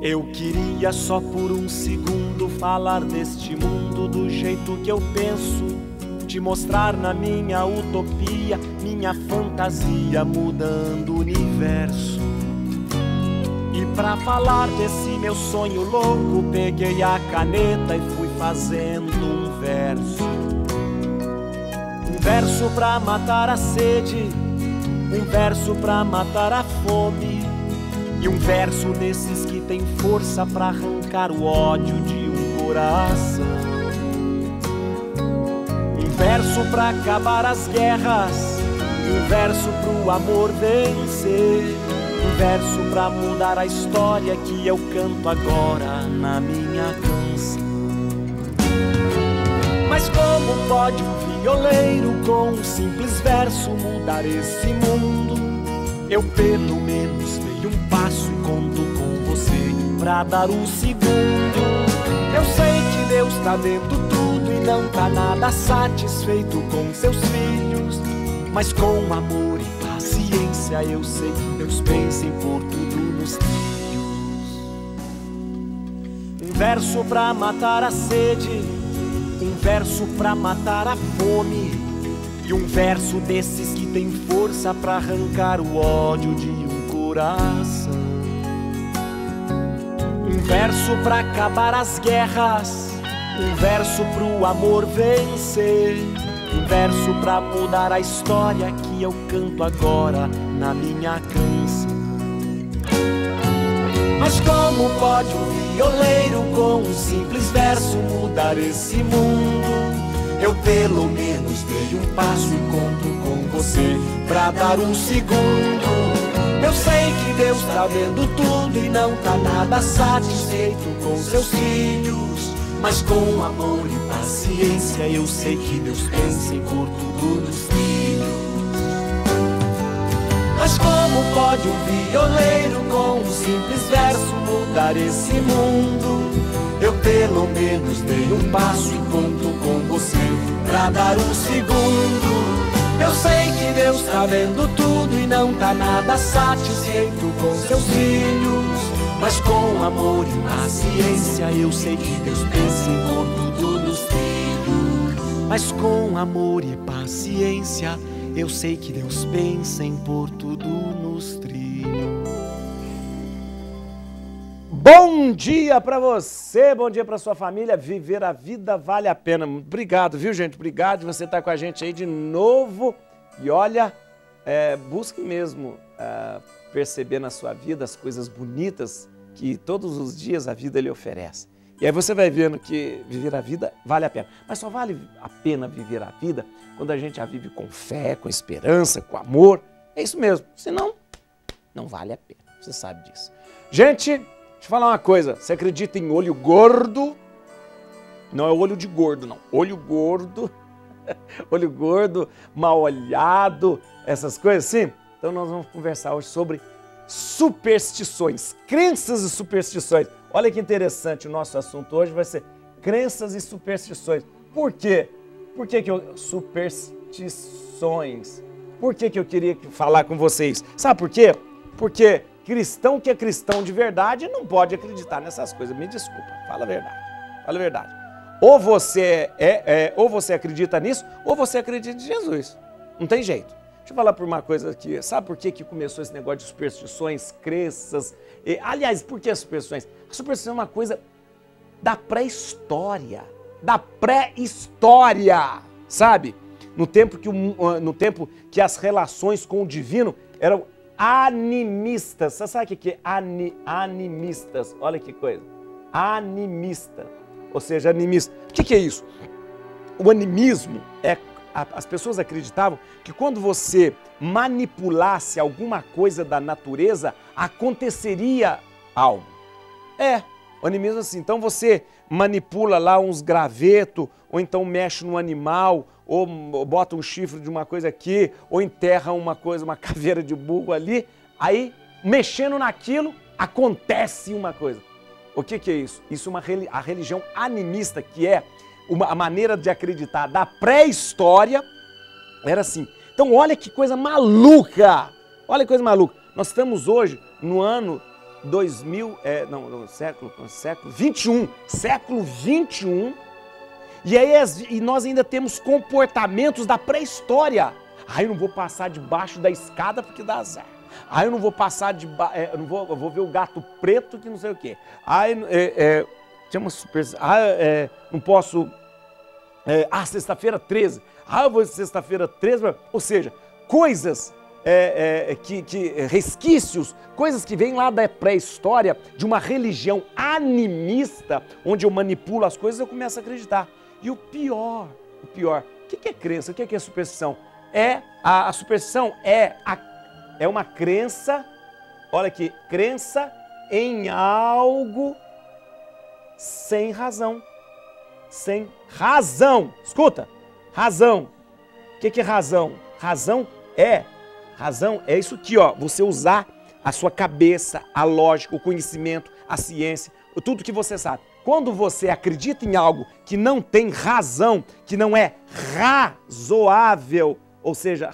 Eu queria só por um segundo falar deste mundo do jeito que eu penso, te mostrar na minha utopia, minha fantasia mudando o universo. E pra falar desse meu sonho louco, peguei a caneta e fui fazendo um verso. Um verso pra matar a sede, um verso pra matar a fome, e um verso desses que tem força pra arrancar o ódio de um coração. Um verso pra acabar as guerras, um verso pro amor vencer, um verso pra mudar a história que eu canto agora na minha canção. Mas como pode um violeiro com um simples verso mudar esse mundo? Eu pelo menos dei um passo e conto com você pra dar um segundo. Eu sei que Deus tá vendo tudo e não tá nada satisfeito com seus filhos, mas com amor e paciência eu sei que Deus pensa em pôr tudo nos trilhos. Um verso pra matar a sede, um verso pra matar a fome, e um verso desses que tem força pra arrancar o ódio de um coração. Um verso pra acabar as guerras, um verso pro amor vencer, um verso pra mudar a história que eu canto agora na minha canção. Mas como pode um violeiro com um simples verso mudar esse mundo? Eu pelo menos dei um passo e conto com você pra dar um segundo. Eu sei que Deus tá vendo tudo e não tá nada satisfeito com seus filhos, mas com amor e paciência eu sei que Deus pensa em pôr tudo nos trilhos. Mas como pode um violeiro com um simples verso mudar esse mundo? Eu pelo menos dei um passo e conto com você pra dar um segundo. Eu sei que Deus tá vendo tudo e não tá nada satisfeito com seus filhos, mas com amor e paciência eu sei que Deus pensa em pôr tudo nos trilhos. Mas com amor e paciência eu sei que Deus pensa em pôr tudo nos trilhos. Bom dia pra você, bom dia pra sua família. Viver a vida vale a pena. Obrigado, viu, gente? Obrigado de você estar com a gente aí de novo. E olha, busque mesmo perceber na sua vida as coisas bonitas que todos os dias a vida lhe oferece. E aí você vai vendo que viver a vida vale a pena. Mas só vale a pena viver a vida quando a gente a vive com fé, com esperança, com amor. É isso mesmo. Senão, não vale a pena. Você sabe disso. Gente, deixa eu falar uma coisa, você acredita em olho gordo? Não é olho de gordo, não. Olho gordo, olho gordo, mal olhado, essas coisas assim. Então nós vamos conversar hoje sobre superstições, crenças e superstições. Olha que interessante, o nosso assunto hoje vai ser crenças e superstições. Por quê? Por que superstições? Por que eu queria falar com vocês? Sabe por quê? Porque cristão que é cristão de verdade não pode acreditar nessas coisas. Me desculpa, fala a verdade. Fala a verdade. Ou você ou você acredita nisso, ou você acredita em Jesus. Não tem jeito. Deixa eu falar por uma coisa aqui. Sabe por que começou esse negócio de superstições, crenças? Aliás, por que superstições? A superstição é uma coisa da pré-história. Da pré-história, sabe? No tempo que as relações com o divino eram animistas. Você sabe o que é animistas? Olha que coisa. Animista. Ou seja, animista. O que é isso? O animismo as pessoas acreditavam que quando você manipulasse alguma coisa da natureza, aconteceria algo. O animismo é assim. Então você manipula lá uns gravetos, ou então mexe no animal, ou bota um chifre de uma coisa aqui, ou enterra uma coisa, uma caveira de burro ali, aí mexendo naquilo, acontece uma coisa. O que é isso? Isso é a religião animista, que é a maneira de acreditar da pré-história, era assim. Então olha que coisa maluca, olha que coisa maluca. Nós estamos hoje no ano século 21, século 21, e nós ainda temos comportamentos da pré-história. Eu não vou passar debaixo da escada porque dá azar. Eu não vou passar eu vou ver o gato preto que não sei o quê. Tinha uma não posso. Sexta-feira 13. Eu vou sexta-feira 13. Ou seja, coisas, resquícios, coisas que vêm lá da pré-história de uma religião animista, onde eu manipulo as coisas, eu começo a acreditar. E o pior, o que é crença? O que é superstição? A superstição é uma crença, olha aqui, crença em algo sem razão. Sem razão. Escuta, razão. O que é razão? Razão é isso aqui, ó. Você usar a sua cabeça, a lógica, o conhecimento, a ciência, tudo que você sabe. Quando você acredita em algo que não tem razão, que não é razoável, ou seja,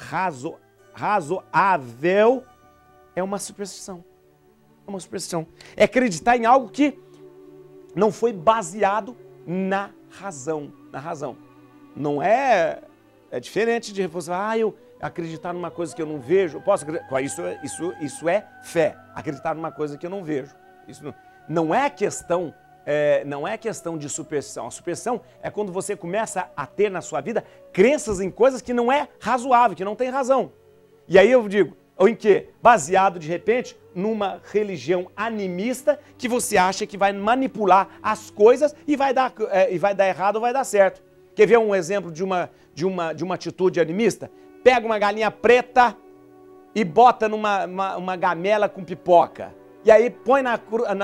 razoável, é uma superstição. É uma superstição. É acreditar em algo que não foi baseado na razão. Na razão. Não é... É diferente de você falar, eu acreditar numa coisa que eu não vejo. Posso acreditar? Isso é fé. Acreditar numa coisa que eu não vejo. Isso não é questão... não é questão de superstição. A superstição é quando você começa a ter na sua vida crenças em coisas que não é razoável, que não tem razão. E aí eu digo, ou em quê? Baseado, de repente, numa religião animista que você acha que vai manipular as coisas e vai dar errado ou vai dar certo. Quer ver um exemplo de uma atitude animista? Pega uma galinha preta e bota numa gamela com pipoca. E aí põe na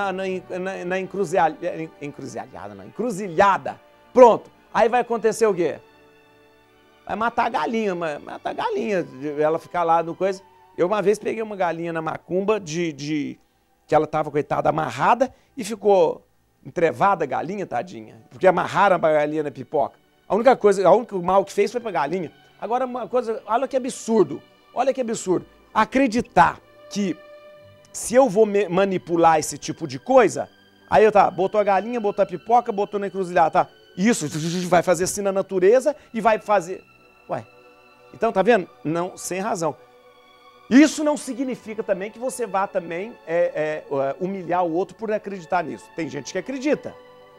encruzilhada. Pronto. Aí vai acontecer o quê? Vai matar a galinha, mata a galinha, ela ficar lá no coisa. Eu uma vez peguei uma galinha na macumba que ela estava, coitada, amarrada e ficou entrevada a galinha, tadinha, porque amarraram a galinha na pipoca. O único mal que fez foi pra galinha. Agora uma coisa, olha que absurdo, acreditar que se eu vou manipular esse tipo de coisa, aí botou a galinha, botou a pipoca, botou na encruzilhada, isso vai fazer assim na natureza e vai fazer... Ué, então tá vendo? Não, sem razão. Isso não significa também que você vá também humilhar o outro por acreditar nisso. Tem gente que acredita,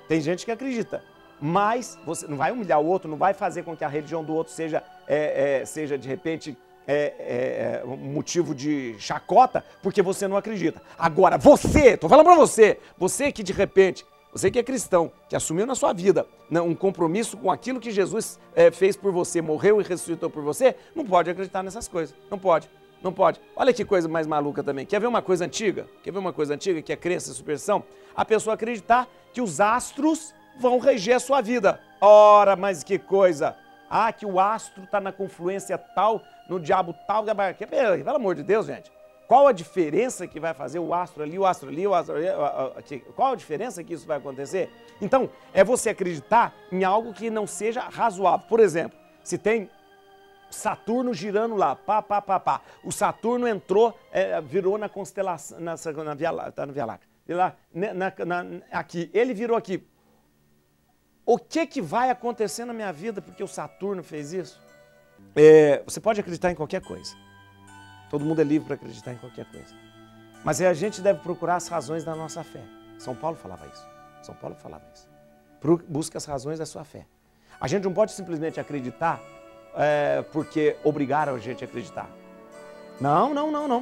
mas você não vai humilhar o outro, não vai fazer com que a religião do outro seja de repente um motivo de chacota, porque você não acredita. Agora, tô falando pra você que de repente, você que é cristão, que assumiu na sua vida um compromisso com aquilo que Jesus fez por você, morreu e ressuscitou por você, não pode acreditar nessas coisas, não pode. Não pode. Olha que coisa mais maluca também. Quer ver uma coisa antiga? Que é crença e superstição? A pessoa acreditar que os astros vão reger a sua vida. Ora, mas que coisa! Que o astro está na confluência tal, no diabo tal. Pelo amor de Deus, gente. Qual a diferença que vai fazer o astro ali, o astro ali, o astro ali? Qual a diferença que isso vai acontecer? Então, é você acreditar em algo que não seja razoável. Por exemplo, se tem Saturno girando lá, o Saturno entrou, virou na constelação, na Via Láctea, aqui, ele virou aqui. O que vai acontecer na minha vida porque o Saturno fez isso? Você pode acreditar em qualquer coisa. Todo mundo é livre para acreditar em qualquer coisa. Mas a gente deve procurar as razões da nossa fé. São Paulo falava isso. Busca as razões da sua fé. A gente não pode simplesmente acreditar porque obrigaram a gente a acreditar. Não.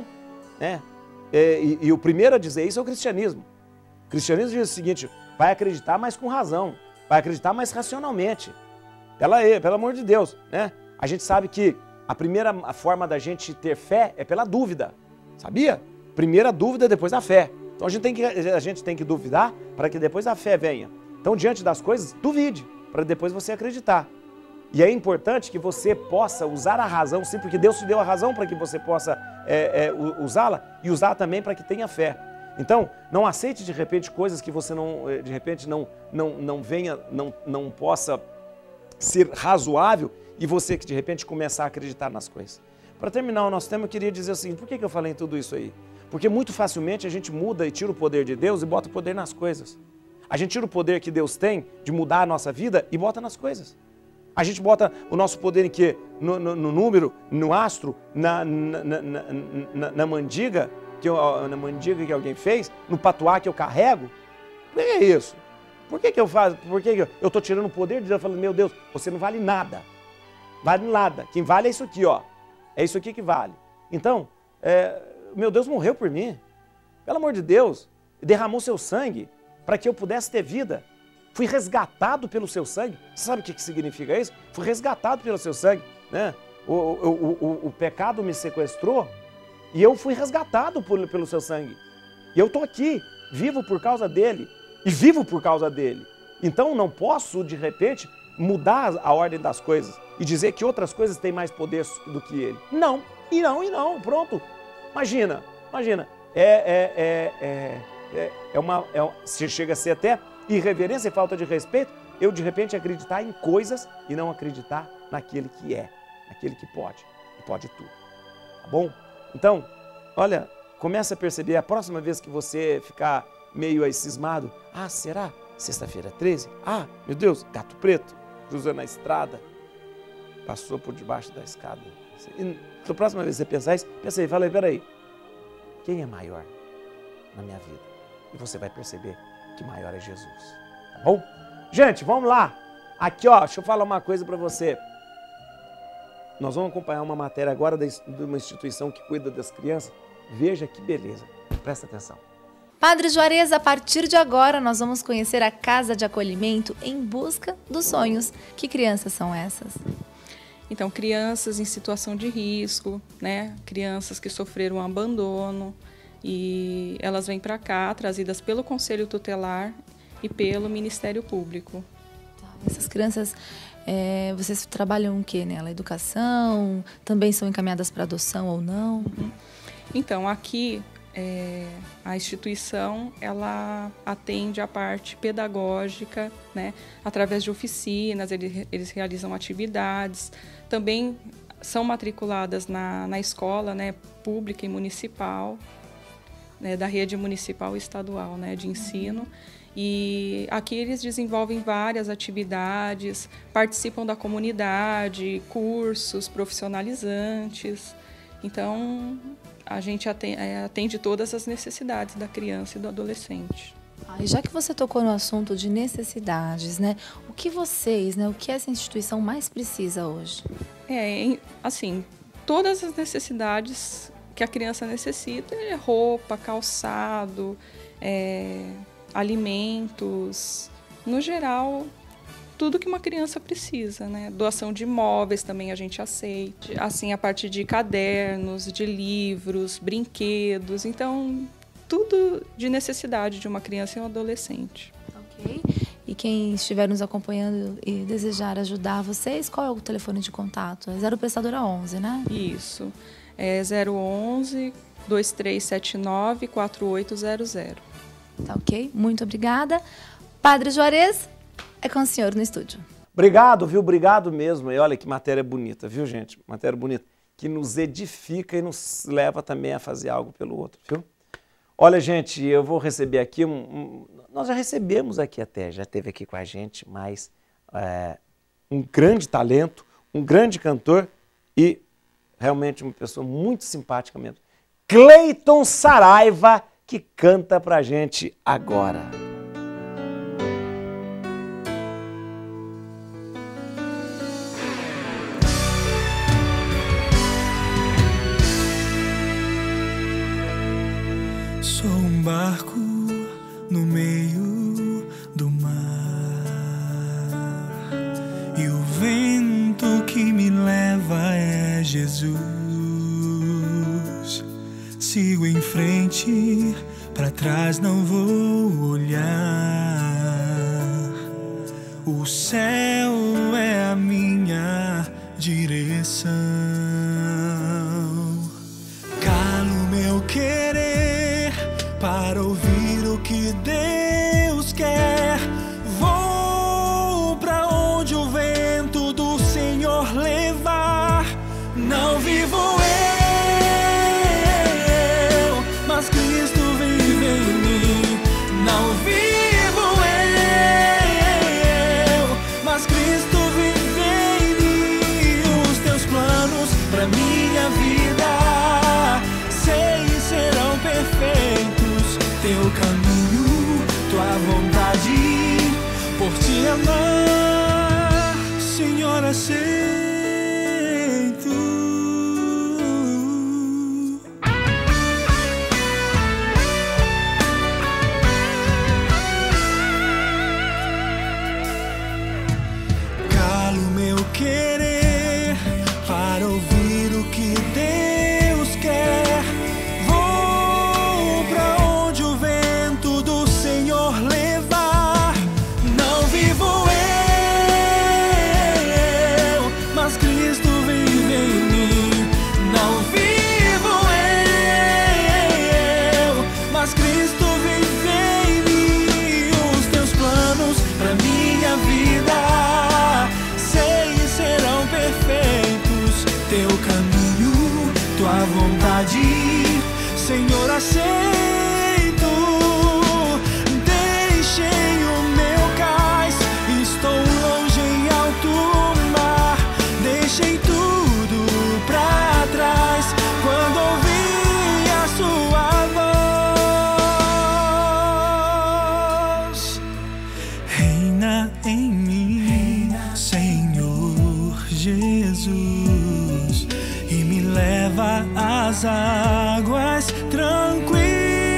E o primeiro a dizer isso é o cristianismo. O cristianismo diz o seguinte, vai acreditar, mas com razão. Vai acreditar mais racionalmente. Pelo amor de Deus, né? A gente sabe que a primeira forma da gente ter fé é pela dúvida. Sabia? Primeira dúvida, depois a fé. Então a gente tem que duvidar para que depois a fé venha. Então, diante das coisas, duvide, para depois você acreditar. E é importante que você possa usar a razão, sim, porque Deus te deu a razão para que você possa usá-la e usar também para que tenha fé. Então, não aceite de repente coisas que você não possa ser razoável e você que de repente começar a acreditar nas coisas. Para terminar o nosso tema, eu queria dizer assim, por que eu falei tudo isso aí? Porque muito facilmente a gente muda e tira o poder de Deus e bota o poder nas coisas. A gente tira o poder que Deus tem de mudar a nossa vida e bota nas coisas. A gente bota o nosso poder em quê? No número, no astro, na mandiga, na mandiga que alguém fez, no patuá que eu carrego. Por que é isso? Por que eu faço? Por que eu estou tirando o poder de Deus falando, meu Deus, você não vale nada. Vale nada. Quem vale é isso aqui, ó. É isso aqui que vale. Então, meu Deus morreu por mim. Pelo amor de Deus, derramou seu sangue para que eu pudesse ter vida. Fui resgatado pelo seu sangue. Você sabe o que significa isso? Fui resgatado pelo seu sangue, né? O pecado me sequestrou e eu fui resgatado pelo seu sangue. E eu estou aqui, vivo por causa dele e vivo por causa dele. Então não posso, de repente, mudar a ordem das coisas e dizer que outras coisas têm mais poder do que ele. Não, e não, pronto. Imagina. Se chega a ser até irreverência e falta de respeito, eu de repente acreditar em coisas e não acreditar naquele que é, naquele que pode tudo. Tá bom? Então, olha, começa a perceber, a próxima vez que você ficar meio aí cismado, será? Sexta-feira 13? Meu Deus, gato preto, cruzando a estrada, passou por debaixo da escada. E, da próxima vez que você pensar isso, pensa aí, fala aí, peraí, quem é maior na minha vida? E você vai perceber que maior é Jesus, tá bom? Gente, vamos lá. Aqui, ó, deixa eu falar uma coisa para você. Nós vamos acompanhar uma matéria agora de uma instituição que cuida das crianças. Veja que beleza. Presta atenção. Padre Juarez, a partir de agora nós vamos conhecer a Casa de Acolhimento em Busca dos Sonhos. Que crianças são essas? Então, crianças em situação de risco, né? Crianças que sofreram abandono, e elas vêm para cá, trazidas pelo Conselho Tutelar e pelo Ministério Público. Essas crianças, vocês trabalham o quê nela? Educação? Também são encaminhadas para adoção ou não? Então, aqui a instituição ela atende a parte pedagógica, né? Através de oficinas, eles realizam atividades, também são matriculadas na escola, né? Pública e municipal, da rede municipal e estadual, né, de ensino. E aqui eles desenvolvem várias atividades, participam da comunidade, cursos profissionalizantes. Então, a gente atende todas as necessidades da criança e do adolescente. E já que você tocou no assunto de necessidades, né, o que essa instituição mais precisa hoje? Assim, todas as necessidades que a criança necessita, roupa, calçado, alimentos, no geral, tudo que uma criança precisa, né? Doação de móveis também a gente aceita, assim, a partir de cadernos, de livros, brinquedos, então tudo de necessidade de uma criança e um adolescente. Ok. E quem estiver nos acompanhando e desejar ajudar vocês, qual é o telefone de contato? É 0 Prestadora 11, né? Isso. É 011 2379 4800. Tá ok? Muito obrigada. Padre Juarez, é com o senhor no estúdio. Obrigado, viu? Obrigado mesmo. E olha que matéria bonita, viu, gente? Matéria bonita, que nos edifica e nos leva também a fazer algo pelo outro, viu? Olha, gente, eu vou receber aqui, nós já recebemos aqui até, já esteve aqui com a gente, mas um grande talento, um grande cantor e realmente uma pessoa muito simpática mesmo. Cleiton Saraiva, que canta pra gente agora. Sou um barco no meio do mar e o vento que me leva é Jesus. Sigo em frente, para trás não vou olhar. O céu é a minha direção. Calo meu querer para ouvir o que Deus quer. Vou pra onde o vento do Senhor levar. Não vivo eu, mas amar, Senhor, aceito. Calo meu querer para ouvir o que Deus quer. Vou pra onde o vento do Senhor levar. Não vivo eu, mas Cristo vive em mim. Não vivo eu, mas Cristo vive em mim. Os teus planos pra minha vida sei serão perfeitos. Teu caminho, tua vontade, Senhor, aceito. Deixei o meu cais, estou longe em alto mar. Deixei tudo pra trás quando ouvi a sua voz. Reina em mim, Senhor Jesus, e me leva às águas tranquilas.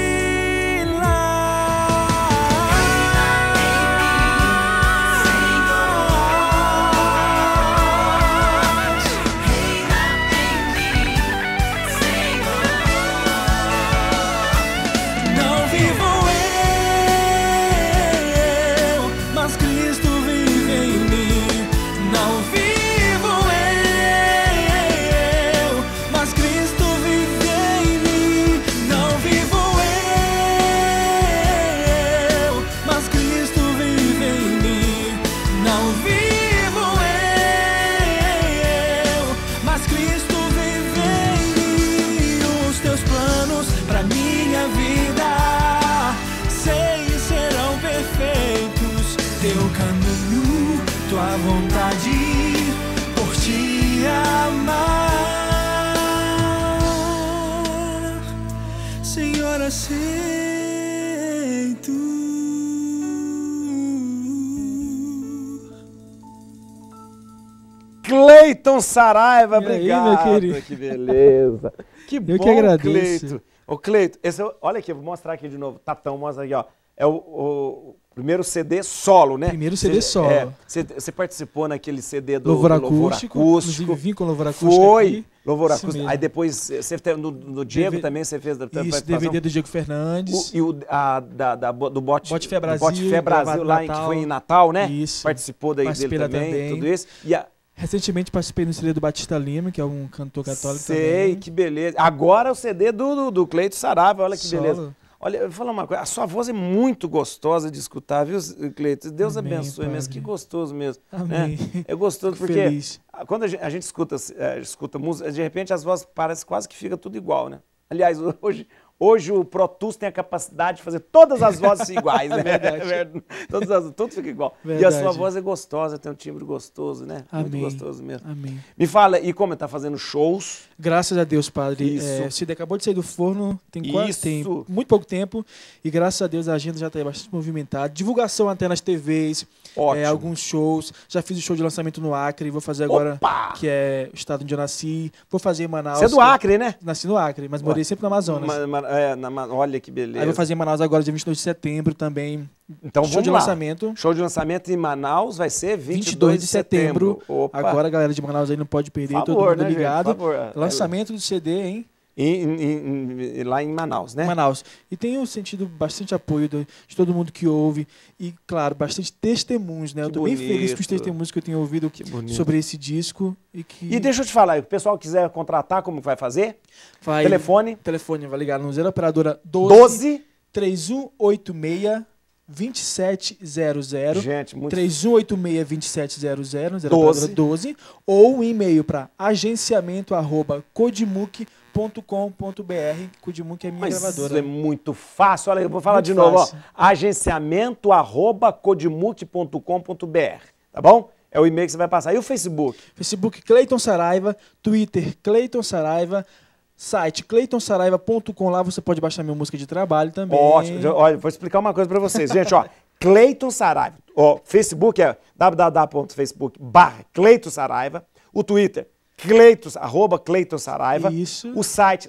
Não vivo eu, mas Cristo vive em mim. Não vivo eu, mas Cristo vive em mim. Não vivo eu, mas Cristo vive em mim. Não vivo eu, mas Cristo vive em mim. Os teus planos pra minha vida sei serão perfeitos. Teu caminho, tua vontade, por te amar, Senhor, aceito. Cleiton Saraiva, E aí, obrigado. meu querido? Que beleza. Que Eu bom, que agradeço. Cleiton. Ô, Cleiton, olha aqui, eu vou mostrar aqui de novo. Tatão, mostra aqui, ó. É o primeiro CD solo, né? Primeiro CD solo. Você participou naquele CD do Louvor Louvor acústico. Acústico. Inclusive, vim com Louvor acústico Foi, aqui. Louvor Isso Acústico. mesmo. Aí depois, você teve no Diego DV também, você fez da Isso, participação. DVD do Diego Fernandes. Do Bote Fé Brasil, Bote Fé Brasil, gravado lá em que Natal. foi em Natal, né? Isso. Participou daí Participei dele lá também, também. tudo isso. E Recentemente participei do CD do Batista Lima, que é um cantor católico sei, também. que beleza. Agora o CD do Cleiton Saraiva, olha que Solo. beleza. Olha, eu vou falar uma coisa, a sua voz é muito gostosa de escutar, viu, Cleiton? Deus Amém, abençoe mesmo, Padre. que gostoso mesmo. Amém. Né? É gostoso Fico porque feliz. quando a gente escuta música, de repente as vozes parecem quase que fica tudo igual, né? Aliás, hoje o Pro Tools tem a capacidade de fazer todas as vozes iguais, né? Verdade. Tudo fica igual. Verdade. E a sua voz é gostosa, tem um timbre gostoso, né? Amém. Muito gostoso mesmo. Amém. Me fala, e como está fazendo shows? Graças a Deus, Padre. Isso. O CD acabou de sair do forno, tem Isso. muito pouco tempo. E graças a Deus a agenda já está bastante movimentada. Divulgação até nas TVs, Ótimo. alguns shows. Já fiz o show de lançamento no Acre, vou fazer agora, Opa! que é o estado onde eu nasci. Vou fazer em Manaus. Você é do Acre, né? Nasci no Acre, mas morei sempre no Amazonas. Olha que beleza. Aí vou fazer em Manaus agora, dia 22 de setembro também. Então show vamos de lá. lançamento. Show de lançamento em Manaus vai ser 22 de setembro. Opa. Agora a galera de Manaus aí não pode perder, Por todo favor, mundo né, gente? ligado. Por favor. Lançamento do CD, hein? Lá em Manaus, né? Manaus. E tenho sentido bastante apoio de todo mundo que ouve. E, claro, bastante testemunhos, né? Eu tô bem feliz com os testemunhos que eu tenho ouvido sobre esse disco. E deixa eu te falar, se o pessoal quiser contratar, como vai fazer? vai, Telefone? Telefone vai ligar no 0 operadora 12. 3186 2700. Gente, muito 3186-2700, 0 12. operadora 12, ou um e-mail para agenciamento@codimuk.com.br. Codimuk é a minha Mas gravadora. isso é muito fácil. Olha, eu vou falar Muito de novo. Ó. fácil. Agenciamento@codimuk.com.br. Tá bom? É o e-mail que você vai passar. E o Facebook? Facebook Cleiton Saraiva, Twitter Cleiton Saraiva, site cleitonsaraiva.com, lá você pode baixar minha música de trabalho também. Ótimo. Olha, vou explicar uma coisa pra vocês. Gente, ó, Cleiton Saraiva. O Facebook é www.facebook.com/Cleiton Saraiva. O Twitter, @Cleiton Saraiva. Isso. O site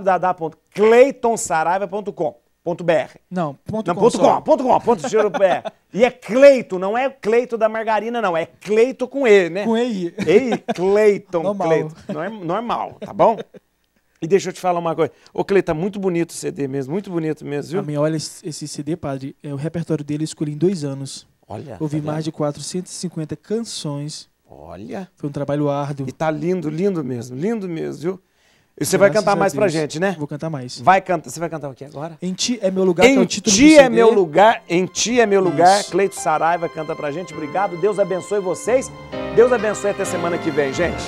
www.cleitonsaraiva.com.br. Não, .com. E é Cleito, não é Cleito da margarina, não. É Cleito com E, né? Com E. Ei, Cleiton. Normal. Cleiton. Não é normal, tá bom? E deixa eu te falar uma coisa. Ô, Cleiton, tá muito bonito o CD mesmo, muito bonito mesmo, viu? Amém. Olha esse CD, padre. O repertório dele eu escolhi em 2 anos. Olha. Ouvi tá mais de 450 canções. Olha. Foi um trabalho árduo. E tá lindo, lindo mesmo, viu? E você vai cantar mais pra gente, né? Vou cantar mais. Você vai cantar o que agora? Em Ti é Meu Lugar, que é o título do Ti CD. é Meu Lugar, Em Ti é Meu Lugar. Isso. Cleiton Saraiva canta pra gente. Obrigado, Deus abençoe vocês. Deus abençoe até semana que vem, gente.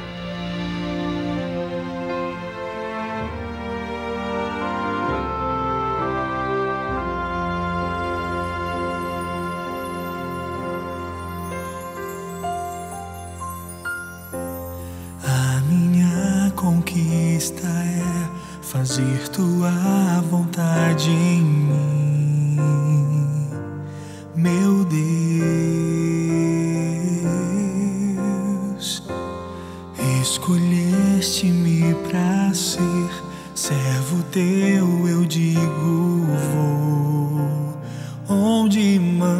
Conquista é fazer tua vontade em mim, meu Deus. Escolheste-me pra ser servo teu, eu digo vou onde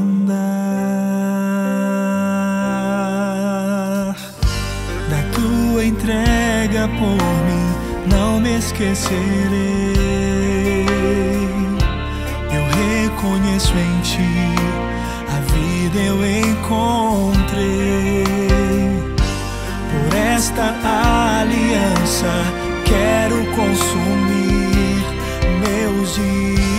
mandar. Da tua entrega por mim não me esquecerei. Eu reconheço em ti a vida eu encontrei. Por esta aliança quero consumir meus dias.